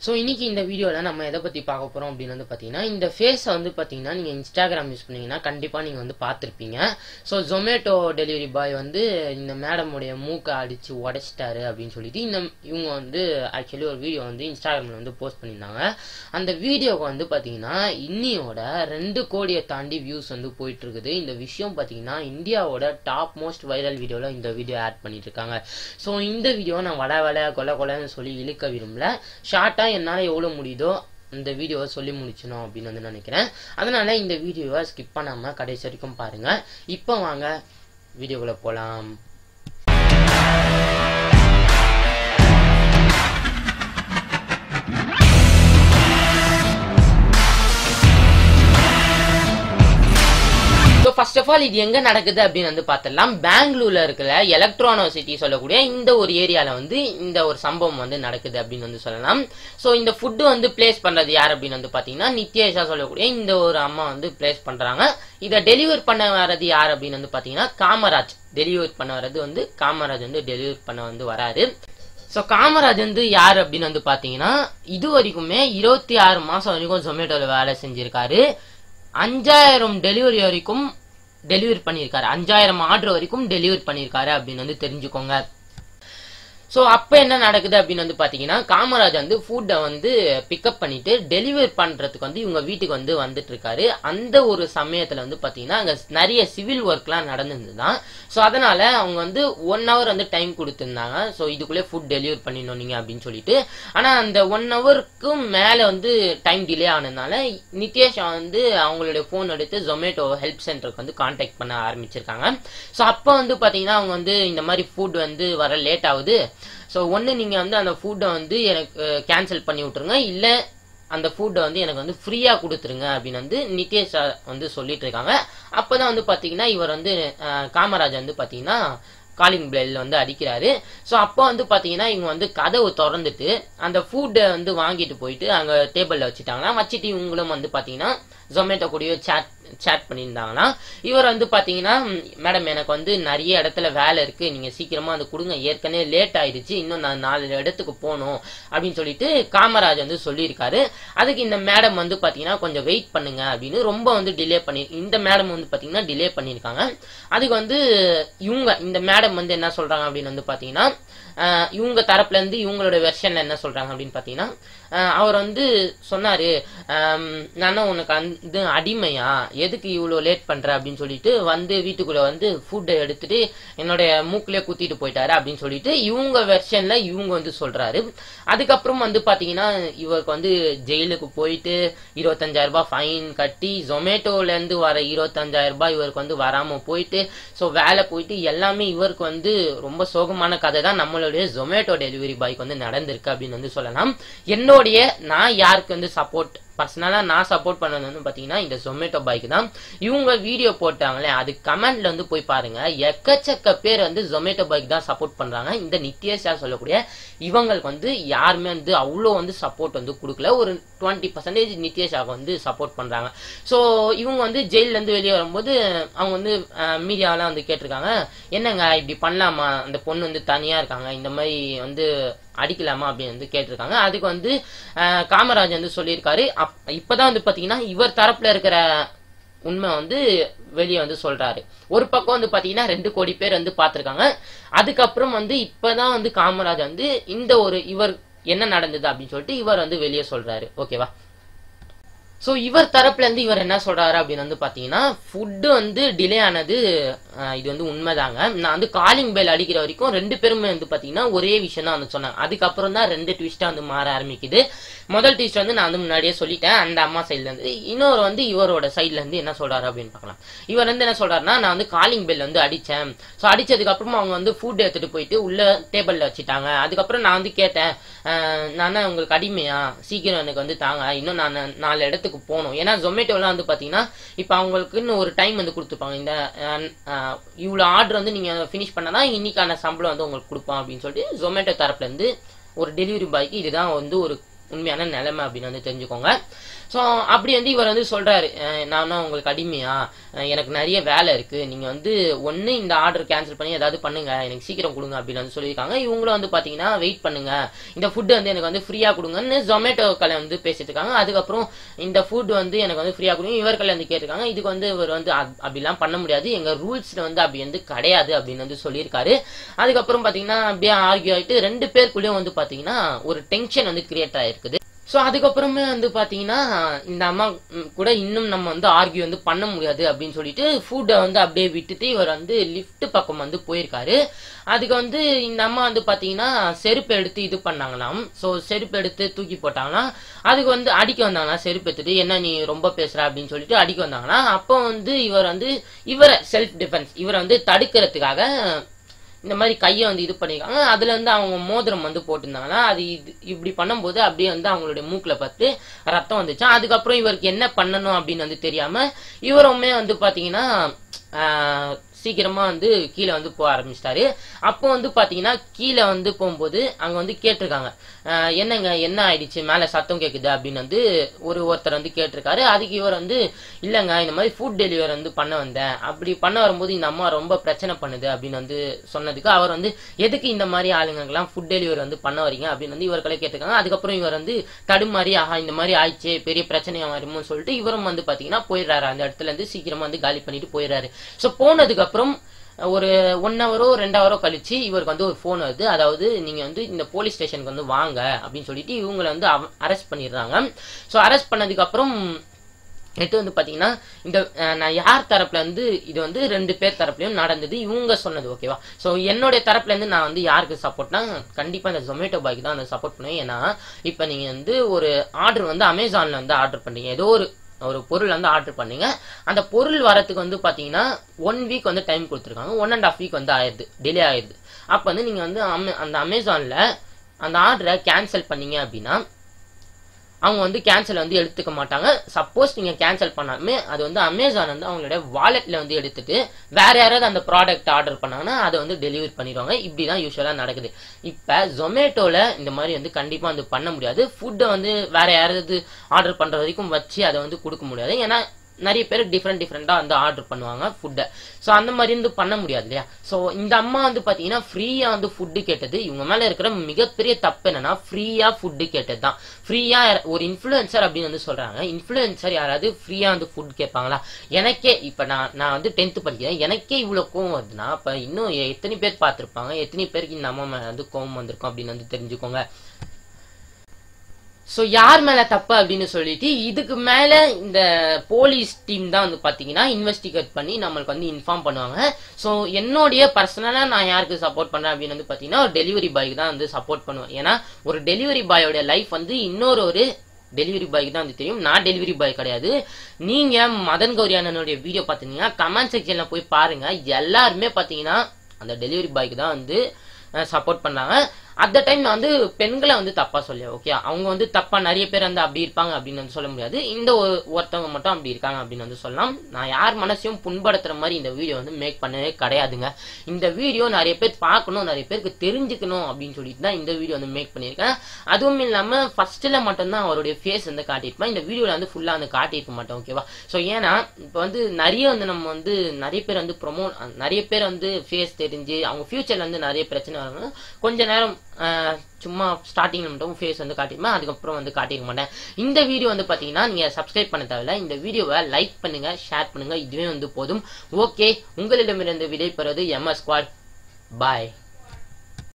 So இன்னைக்கு இந்த வீடியோவில் நம்ம எதை பற்றி பார்க்க போகிறோம் அப்படின்னு வந்து பார்த்தீங்கன்னா, இந்த ஃபேஸை வந்து பார்த்தீங்கன்னா நீங்கள் இன்ஸ்டாகிராம் யூஸ் பண்ணீங்கன்னா கண்டிப்பாக நீங்கள் வந்து பார்த்துருப்பீங்க. ஸோ ஜொமேட்டோ டெலிவரி பாய் வந்து இந்த மேடமுடைய மூக்கை அடித்து உடைச்சிட்டாரு அப்படின்னு சொல்லிட்டு இவங்க வந்து ஆக்சுவலி ஒரு வீடியோ வந்து இன்ஸ்டாகிராமில் வந்து போஸ்ட் பண்ணியிருந்தாங்க. அந்த வீடியோவுக்கு வந்து பார்த்தீங்கன்னா இன்னியோட 2 கோடியை தாண்டி வியூஸ் வந்து போயிட்டு இருக்குது. இந்த விஷயம் பார்த்தீங்கன்னா இந்தியாவோட டாப் மோஸ்ட் வைரல் வீடியோவில் இந்த வீடியோ ஆட் பண்ணிட்டு இருக்காங்க. ஸோ இந்த வீடியோ நான் கொலை கொலைன்னு சொல்லி இழுக்க விரும்பல. ஷார்ட்டாக என்னால் எவ்வளோ முடியுதோ இந்த வீடியோவை சொல்லி முடிச்சணும் அப்படின்னு வந்து நினைக்கிறேன். அதனால இந்த வீடியோவை ஸ்கிப் பண்ணாமல் கடைசி வரைக்கும் பாருங்க. இப்போ வாங்க வீடியோக்குள்ள போகலாம். ஃபர்ஸ்ட் ஆஃப் ஆல் இது எங்க நடக்குது அப்படின்னு வந்து பார்த்தலாம். பெங்களூர்ல இருக்கிற எலக்ட்ரானோ சிட்டி சொல்லக்கூடிய இந்த ஒரு ஏரியால வந்து இந்த ஒரு சம்பவம் வந்து நடக்குது அப்படின்னு வந்து சொல்லலாம். ஸோ இந்த ஃபுட்டு வந்து பிளேஸ் பண்றது யார் அப்படின்னு வந்து பாத்தீங்கன்னா நித்யேஷா சொல்லக்கூடிய இந்த ஒரு அம்மா வந்து பிளேஸ் பண்றாங்க. இதை டெலிவர் பண்ண வர்றது யார் அப்படின்னு வந்து பாத்தீங்கன்னா காமராஜ். டெலிவர் பண்ண வர்றது வந்து காமராஜ் வந்து டெலிவர் பண்ண வந்து வராரு. ஸோ காமராஜ் வந்து யார் அப்படின்னு வந்து பாத்தீங்கன்னா இது வரைக்குமே 26 மாசம் வரைக்கும் ஜொமேட்டோல வேலை செஞ்சிருக்காரு. 5000 டெலிவரி வரைக்கும் டெலிவரி பண்ணியிருக்காரு. 5000 ஆர்டர் வரைக்கும் டெலிவரி பண்ணியிருக்காரு அப்படின்னு வந்து தெரிஞ்சுக்கோங்க. ஸோ அப்போ என்ன நடக்குது அப்படின்னு வந்து பார்த்தீங்கன்னா காமராஜ் வந்து ஃபுட்டை வந்து பிக்கப் பண்ணிட்டு டெலிவரி பண்ணுறதுக்கு வந்து இவங்க வீட்டுக்கு வந்து வந்துட்டு இருக்காரு. அந்த ஒரு சமயத்தில் வந்து பார்த்தீங்கன்னா அங்கே நிறைய சிவில் ஒர்க்லாம் நடந்துருந்து தான். ஸோ அதனால அவங்க வந்து 1 hour வந்து டைம் கொடுத்துருந்தாங்க. ஸோ இதுக்குள்ளே ஃபுட் டெலிவரி பண்ணிடணும் நீங்கள் அப்படின்னு சொல்லிட்டு. ஆனால் அந்த 1 hourக்கும் மேலே வந்து டைம் டிலே ஆனதுனால நித்யேஷா வந்து அவங்களுடைய ஃபோன் எடுத்து ஜொமேட்டோ ஹெல்ப் சென்டருக்கு வந்து கான்டாக்ட் பண்ண ஆரம்பிச்சிருக்காங்க. ஸோ அப்போ வந்து பார்த்தீங்கன்னா அவங்க வந்து இந்த மாதிரி ஃபுட் வந்து வர லேட் ஆகுது. ஸோ ஒன்று நீங்கள் வந்து அந்த ஃபுட்டை வந்து எனக்கு கேன்சல் பண்ணி விட்டுருங்க, இல்லை அந்த ஃபுட்டை வந்து எனக்கு வந்து ஃப்ரீயாக கொடுத்துருங்க அப்படின்னு வந்து நித்யேஷ் வந்து சொல்லிட்டு இருக்காங்க. அப்போ தான் வந்து பார்த்தீங்கன்னா இவர் வந்து காமராஜ் வந்து பார்த்தீங்கன்னா காலிங் பெல் வந்து அடிக்கிறாரு. ஸோ அப்போ வந்து பார்த்தீங்கன்னா இவங்க வந்து கதவு திறந்துட்டு அந்த ஃபுட்டை வந்து வாங்கிட்டு போயிட்டு அங்கே டேபிளில் வச்சுட்டாங்கன்னா வச்சுட்டு இவங்களும் வந்து பார்த்தீங்கன்னா ஜொமேட்டோ கூடயோ சேட் பண்ணியிருந்தாங்கன்னா இவர் வந்து பார்த்தீங்கன்னா மேடம் எனக்கு வந்து நிறைய இடத்துல வேலை இருக்கு, நீங்க சீக்கிரமா வந்து கொடுங்க, ஏற்கனவே லேட் ஆயிடுச்சு, இன்னும் நான் 4 இடத்துக்கு போகணும் அப்படின்னு சொல்லிட்டு காமராஜ் வந்து சொல்லியிருக்காரு. அதுக்கு இந்த மேடம் வந்து பார்த்தீங்கன்னா கொஞ்சம் வெயிட் பண்ணுங்க அப்படின்னு ரொம்ப வந்து டிலே பண்ணி இந்த மேடம் வந்து பார்த்தீங்கன்னா டிலே பண்ணியிருக்காங்க. அதுக்கு வந்து இந்த மேடம் வந்து என்ன சொல்றாங்க அப்படின்னு வந்து பார்த்தீங்கன்னா இவங்க தரப்புல இருந்து இவங்களோட வெர்ஷன்ல என்ன சொல்றாங்க அப்படின்னு பாத்தீங்கன்னா அவர் வந்து சொன்னாரு, நானும் உனக்கு வந்து அடிமையா, எதுக்கு இவ்வளவு லேட் பண்ற அப்படின்னு சொல்லிட்டு வந்து வீட்டுக்குள்ள வந்து ஃபுட்டை எடுத்துட்டு என்னுடைய மூக்குலயே குத்திட்டு போயிட்டாரு அப்படின்னு சொல்லிட்டு இவங்க வெர்ஷன்ல இவங்க வந்து சொல்றாரு. அதுக்கப்புறம் வந்து பாத்தீங்கன்னா இவருக்கு வந்து ஜெயிலுக்கு போயிட்டு 25,000 ரூபாய் ஃபைன் கட்டி ஜொமேட்டோல இருந்து வர 25,000 ரூபாய் இவருக்கு வந்து வராம போயிட்டு ஸோ வேலை போயிட்டு எல்லாமே இவருக்கு வந்து ரொம்ப சோகமான கதை தான் நம்மளுடைய ஜொமேட்டோ டெலிவரி பாய்க்கு வந்து நடந்திருக்கு அப்படின்னு வந்து சொல்லலாம். நான் யாருக்கு வந்து சப்போர்ட் பர்சனலா நான் சப்போர்ட் பண்ணது வந்து பாத்தீங்கன்னா இந்த ஜொமேட்டோ பாய்க்கு தான். இவங்க வீடியோ போட்டாங்களே அது கமெண்ட்ல வந்து போய் பாருங்க, எக்கச்சக்க பேர் வந்து ஜொமேட்டோ பாய்க்கு தான் சப்போர்ட் பண்றாங்க. இந்த நித்யேஷா சொல்லக்கூடிய இவங்களுக்கு வந்து யாருமே வந்து அவ்வளோ வந்து சப்போர்ட் வந்து கொடுக்கல. ஒரு 20% நித்யேஷாவுக்கு வந்து சப்போர்ட் பண்றாங்க. ஸோ இவங்க வந்து ஜெயில இருந்து வெளியே வரும்போது அவங்க வந்து மீடியாவெல்லாம் வந்து கேட்டிருக்காங்க, என்னங்க இப்படி பண்ணலாமா, அந்த பொண்ணு வந்து தனியா இருக்காங்க, இந்த மாதிரி வந்து அடிக்கலாமா அப்படின்னு வந்து கேட்டிருக்காங்க. அதுக்கு வந்து காமராஜ் வந்து சொல்லியிருக்காரு. இப்பதான் வந்து பாத்தீங்கன்னா இவர் தரப்புல இருக்கிற உண்மை வந்து வெளியே வந்து சொல்றாரு. ஒரு பக்கம் வந்து பாத்தீங்கன்னா 2 கோடி பேர் வந்து பாத்திருக்காங்க. அதுக்கப்புறம் வந்து இப்பதான் வந்து காமராஜ் வந்து இந்த ஒரு இவர் என்ன நடந்தது அப்படின்னு சொல்லிட்டு இவர் வந்து வெளியே சொல்றாரு. ஓகேவா? ஸோ இவர் தரப்புல இருந்து இவர் என்ன சொல்றாரு அப்படின்னு வந்து பாத்தீங்கன்னா ஃபுட்டு வந்து டிலே ஆனது இது வந்து உண்மைதாங்க. நான் வந்து காலிங் பெல் அடிக்கிற வரைக்கும் 2 பேருமே வந்து பாத்தீங்கன்னா ஒரே விஷயம் தான் வந்து சொன்னாங்க. அதுக்கப்புறம் தான் 2 ட்விஸ்டா வந்து மாற ஆரம்பிக்குது. முதல் ட்விஸ்ட் வந்து நான் வந்து முன்னாடியே சொல்லிட்டேன், அந்த அம்மா சைட்ல இருந்து. இன்னொரு வந்து இவரோட சைட்ல இருந்து என்ன சொல்றாரு அப்படின்னு பார்க்கலாம். இவர் வந்து என்ன சொல்றாருன்னா, நான் வந்து காலிங் பெல் வந்து அடிச்சேன். ஸோ அடிச்சதுக்கு அப்புறமா அவங்க வந்து ஃபுட் எடுத்துட்டு போயிட்டு உள்ள டேபிள்ல வச்சுட்டாங்க. அதுக்கப்புறம் நான் வந்து கேட்டேன், நான் உங்களுக்கு அடிமையா, சீக்கிரம் எனக்கு வந்து தாங்க, இன்னும் நான் 4 இடத்துக்கு போகணும். ஏன்னா ஜொமேட்டோலாம் வந்து பாத்தீங்கன்னா இப்ப அவங்களுக்குன்னு ஒரு டைம் வந்து கொடுத்துருப்பாங்க, இந்த இவ்வளவு ஆர்டர் வந்து நீங்க பினிஷ் பண்ணாதான் இன்னைக்கான சம்பளம் வந்து உங்களுக்கு கொடுப்போம் அப்படின்னு சொல்லிட்டு ஜொமேட்டோ தரப்புல இருந்து ஒரு டெலிவரி பாய்க்கு இதுதான் வந்து ஒரு உண்மையான நிலைமை அப்படின்னு வந்து தெரிஞ்சுக்கோங்க. ஸோ அப்படி வந்து இவர் வந்து சொல்றாரு, நான் உங்களுக்கு அடிமையா, எனக்கு நிறைய வேலை இருக்கு, நீங்க வந்து ஒன்னு இந்த ஆர்டர் கேன்சல் பண்ணி ஏதாவது பண்ணுங்க, எனக்கு சீக்கிரம் கொடுங்க அப்படின்னு வந்து சொல்லியிருக்காங்க. இவங்களும் வந்து பாத்தீங்கன்னா வெயிட் பண்ணுங்க, இந்த ஃபுட் வந்து எனக்கு வந்து ஃப்ரீயா கொடுங்கன்னு ஜொமேட்டோ கலை வந்து பேசிட்டு இருக்காங்க. அதுக்கப்புறம் இந்த ஃபுட் வந்து எனக்கு வந்து ஃப்ரீயா கொடுங்க இவர்கள் வந்து கேட்டிருக்காங்க. இதுக்கு வந்து இவர் வந்து அப்படிலாம் பண்ண முடியாது, எங்க ரூல்ஸ்ல வந்து அப்படி வந்து கிடையாது அப்படின்னு வந்து சொல்லியிருக்காரு. அதுக்கப்புறம் பாத்தீங்கன்னா அப்படியே ஆர்கியூ ஆயிட்டு 2 பேருக்குள்ளேயும் வந்து பாத்தீங்கன்னா ஒரு டென்ஷன் வந்து கிரியேட் ஆயிருக்குது. ஸோ அதுக்கப்புறமே வந்து பாத்தீங்கன்னா இந்த அம்மா கூட இன்னும் நம்ம வந்து ஆர்கியூ வந்து பண்ண முடியாது அப்படின்னு சொல்லிட்டு ஃபுட்டை வந்து அப்படியே விட்டுட்டு இவர் வந்து லிஃப்ட் பக்கம் வந்து போயிருக்காரு. அதுக்கு வந்து இந்த அம்மா வந்து பாத்தீங்கன்னா செருப்பு எடுத்து இது பண்ணாங்களாம். ஸோ செருப்பு எடுத்து தூக்கி போட்டாங்கன்னா அதுக்கு வந்து அடிக்க வந்தாங்களாம். செருப்பு எடுத்துட்டு என்ன நீ ரொம்ப பேசுற அப்படின்னு சொல்லிட்டு அடிக்க வந்தாங்கன்னா அப்போ வந்து இவர் வந்து இவரை செல்ஃப் டிஃபென்ஸ் இவரை வந்து தடுக்கிறதுக்காக இந்த மாதிரி கையை வந்து இது பண்ணிருக்காங்க. அதுல வந்து அவங்க மோதிரம் வந்து போட்டிருந்தாங்கன்னா அது இப்படி பண்ணும்போது அப்படியே வந்து அவங்களுடைய மூக்குல பார்த்து ரத்தம் வந்துச்சு. அதுக்கப்புறம் இவருக்கு என்ன பண்ணணும் அப்படின்னு வந்து தெரியாம இவருமே வந்து பாத்தீங்கன்னா சீக்கிரமா வந்து கீழே வந்து போக ஆரம்பிச்சிட்டாரு. அப்போ வந்து பாத்தீங்கன்னா கீழே வந்து போகும்போது அங்க வந்து கேட்டிருக்காங்க, என்னங்க என்ன ஆயிடுச்சு, மேல சத்தம் கேக்குது அப்படின்னு வந்து ஒருத்தர் வந்து கேட்டிருக்காரு. அதுக்கு இவர் வந்து இல்லங்க இந்த மாதிரி ஃபுட் டெலிவரி வந்து பண்ண வந்தேன், அப்படி பண்ண வரும்போது இந்த அம்மா ரொம்ப பிரச்சனை பண்ணுது அப்படின்னு வந்து சொன்னதுக்கு அவர் வந்து எதுக்கு இந்த மாதிரி ஆளுங்கெல்லாம் ஃபுட் டெலிவரி வந்து பண்ண வரீங்க அப்படின்னு வந்து இவர்களே கேட்டிருக்காங்க. அதுக்கப்புறம் இவர் வந்து தடுமாறி ஆஹா இந்த மாதிரி ஆயிடுச்சு பெரிய பிரச்சனையா வருமோன்னு சொல்லிட்டு இவரும் வந்து பாத்தீங்கன்னா போயிடுறாரு, அந்த இடத்துல இருந்து சீக்கிரமா வந்து காலி பண்ணிட்டு போயிடுறாரு. ஸோ போனதுக்கு அப்புறம் ஒரு 1 ஹவரோ 2 ஹவரோ கழிச்சு இவருக்கு வந்து ஒரு போன் வருது. அதாவது நீங்க வந்து இந்த போலீஸ் ஸ்டேஷனுக்கு வந்து வாங்க அப்படின்னு சொல்லிட்டு இவங்களை வந்து அரெஸ்ட் பண்ணிடுறாங்க. ஸோ அரெஸ்ட் பண்ணதுக்கு அப்புறம் நெட்டு வந்து பாத்தீங்கன்னா இந்த நான் யார் தரப்புல இருந்து இது வந்து 2 பேர் தரப்புலயும் நடந்தது இவங்க சொன்னது ஓகேவா. ஸோ என்னுடைய தரப்புல இருந்து நான் வந்து யாருக்கு சப்போர்ட்னா கண்டிப்பா இந்த ஜொமேட்டோ பாய்க்கு தான் வந்து சப்போர்ட் பண்ணுவேன். ஏன்னா இப்ப நீங்க வந்து ஒரு ஆர்டர் வந்து அமேசான்ல வந்து ஆர்டர் பண்றீங்க, ஏதோ ஒரு பொருள் வந்து ஆர்டர் பண்ணீங்க, அந்த பொருள் வரத்துக்கு வந்து பாத்தீங்கன்னா 1 வீக் வந்து டைம் கொடுத்துருக்காங்க, 1.5 வீக் வந்து ஆயிடுது, டிலே ஆயிடுது. அப்ப வந்து நீங்க வந்து அந்த அமேசான்ல அந்த ஆர்டரை கேன்சல் பண்ணீங்க அப்படின்னா அவங்க வந்து கேன்சல் வந்து எடுத்துக்க மாட்டாங்க. சப்போஸ் நீங்க கேன்சல் பண்ணாலுமே அது வந்து அமேசான் வந்து அவங்களோட வாலெட்ல வந்து எடுத்துட்டு வேற யாராவது அந்த ப்ராடக்ட் ஆர்டர் பண்ணாங்கன்னா அதை வந்து டெலிவரி பண்ணிடுவாங்க. இப்படிதான் யூஸ்வலா நடக்குது. இப்ப ஜொமேட்டோல இந்த மாதிரி வந்து கண்டிப்பா வந்து பண்ண முடியாது. ஃபுட்டை வந்து வேற யாராவது ஆர்டர் பண்ற வரைக்கும் வச்சு அதை வந்து கொடுக்க முடியாது. ஏன்னா நிறைய பேர் டிஃப்ரெண்டா வந்து ஆர்டர் பண்ணுவாங்க ஃபுட்டை. ஸோ அந்த மாதிரி வந்து பண்ண முடியாது இல்லையா. ஸோ இந்த அம்மா வந்து பாத்தீங்கன்னா ஃப்ரீயா வந்து ஃபுட்டு கேட்டது இவங்க மேல இருக்கிற மிகப்பெரிய தப்பு என்னன்னா ஃப்ரீயா ஃபுட்டு கேட்டது தான். ஃப்ரீயா ஒரு இன்ஃபுளுசர் அப்படின்னு வந்து சொல்றாங்க. இன்ஃபுளுசர் யாராவது ஃப்ரீயா வந்து ஃபுட் கேட்பாங்களா? எனக்கே இப்ப நான் வந்து 10th படிக்கிறேன், எனக்கே இவ்வளவு கோவம் வருதுன்னா அப்ப இன்னும் எத்தனை பேர் பார்த்திருப்பாங்க, எத்தனை பேருக்கு இந்த அம்மா மேல வந்து கோவம் வந்திருக்கும் அப்படின்னு வந்து தெரிஞ்சுக்கோங்க. ஸோ யார் மேல தப்பு அப்படின்னு சொல்லிட்டு இதுக்கு மேல இந்த போலீஸ் டீம் தான் வந்து பாத்தீங்கன்னா இன்வெஸ்டிகேட் பண்ணி நம்மளுக்கு வந்து இன்ஃபார்ம் பண்ணுவாங்க. ஸோ என்னுடைய பர்சனலா நான் யாருக்கு சப்போர்ட் பண்ணேன் அப்படின்னு வந்து பாத்தீங்கன்னா ஒரு டெலிவரி பாய்க்கு தான் வந்து சப்போர்ட் பண்ணுவேன். ஏன்னா ஒரு டெலிவரி பாயோட லைஃப் வந்து இன்னொரு டெலிவரி பாய்க்கு தான் வந்து தெரியும். நான் டெலிவரி பாய் கிடையாது. நீங்க மதன் கௌரி அண்ணனுடைய வீடியோ பாத்தீங்கன்னா கமெண்ட் செக்ஷன்ல போய் பாருங்க, எல்லாருமே பாத்தீங்கன்னா அந்த டெலிவரி பாய்க்கு தான் வந்து சப்போர்ட் பண்ணாங்க. அந்த டைம் நான் வந்து பெண்களை வந்து தப்பா சொல்ல ஓகே, அவங்க வந்து தப்பா நிறைய பேர் வந்து அப்படி இருப்பாங்க அப்படின்னு வந்து சொல்ல முடியாது. இந்த ஒருத்தவங்க மட்டும் அப்படி இருக்காங்க அப்படின்னு வந்து சொல்லலாம். நான் யார் மனசையும் புண்படுத்துற மாதிரி இந்த வீடியோ வந்து மேக் பண்ணவே கிடையாதுங்க. இந்த வீடியோ நிறைய பேர் பார்க்கணும், நிறைய பேருக்கு தெரிஞ்சுக்கணும் அப்படின்னு சொல்லிட்டு தான் இந்த வீடியோ வந்து மேக் பண்ணியிருக்கேன். அதுவும் இல்லாம ஃபர்ஸ்ட்ல மட்டும்தான் அவருடைய ஃபேஸ் வந்து காட்டியிருப்பேன், இந்த வீடியோல வந்து ஃபுல்லா வந்து காட்டியிருக்க மாட்டேன் ஓகேவா. ஸோ ஏன்னா இப்போ வந்து நிறைய வந்து நம்ம வந்து நிறைய பேர் வந்து நிறைய பேர் வந்து ஃபேஸ் தெரிஞ்சு அவங்க ஃபியூச்சர்ல வந்து நிறைய பிரச்சனை வராங்க. கொஞ்ச நேரம் சும்மா ஸ்டார்டிங்ல மட்டும் ஃபேஸ் வந்து காட்டிருப்பேன், அதுக்கப்புறம் வந்து காட்டிருக்க மாட்டேன். இந்த வீடியோ வந்து பாத்தீங்கன்னா நீங்க சப்ஸ்கிரைப் பண்ண தேவையில்ல, இந்த வீடியோவை லைக் பண்ணுங்க, ஷேர் பண்ணுங்க, இதுவே வந்து போதும். ஓகே, உங்களிடமிருந்து விடை பெறுவது MS Squad. பாய்.